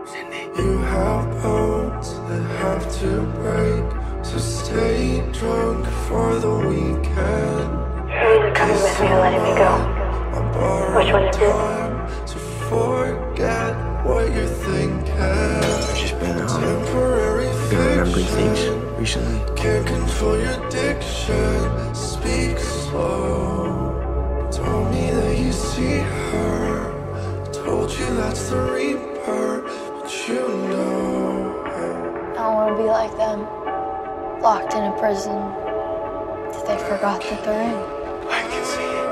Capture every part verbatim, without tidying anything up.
You have bones that have to break, so stay drunk for the weekend. You're either coming with me or letting me go. Which one is it? To forget what you're thinking. I've just been um, Temporary I've been remembering things fiction. recently. Can't control your diction. Speak slow. Told me that you see her. Told you that's the reaper, but you know. I don't want to be like them, locked in a prison that they forgot that they're in. I can see it.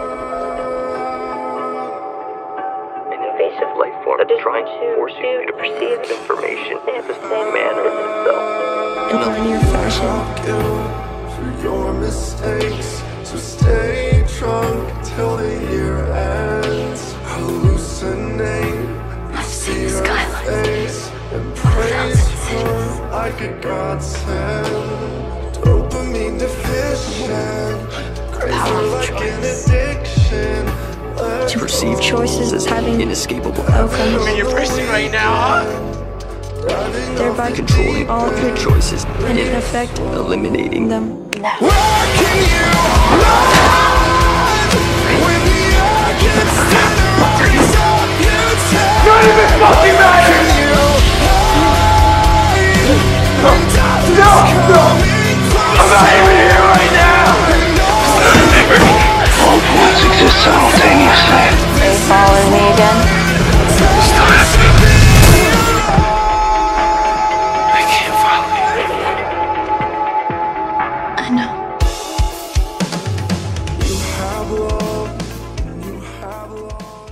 An invasive life form that is trying to force you to perceive information in the same manner as itself. In linear fashion. For your mistakes, so stay drunk till the year ends. Hallucinate, you see her face and praise her like a godsend. Dopamine deficient, crazy like an addiction. To perceive choices as having Inescapable outcomes. I mean, you're pressing right now, thereby controlling all of your choices and in effect eliminating them. Where can you run when the air gets thinner? It's up you take. Not even fucking matter! Can you hide when death is No, no. coming closer? I'm not even here right now! All points exist simultaneously. Are you following me again? Stop happening. I can't follow you. I know. You have love, you have love.